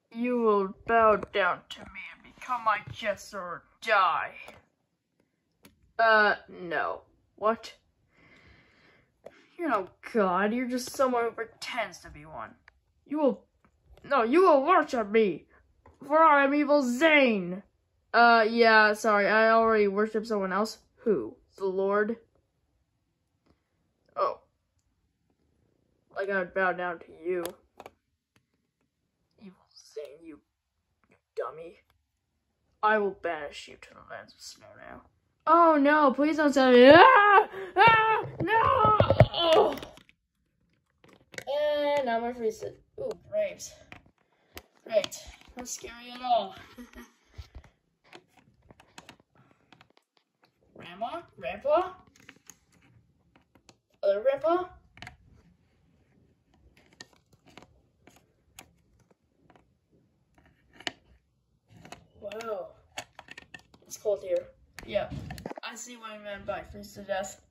You will bow down to me and become my jester or die. No. What? You're no god, you're just someone who pretends to be one. You will worship me, for I am evil Zane. Yeah, sorry, I already worship someone else. Who? The Lord? Oh. Like I would bow down to you. Evil Zane, you dummy. I will banish you to the lands of snow now. Oh no, please don't send me. Ah! Ah! No! Oh! And now my freeze. Ooh, braves. Great. Not scary at all. Grandma? Grandpa? Other grandpa? Wow. It's cold here. Yeah. I see why men bite freeze to death.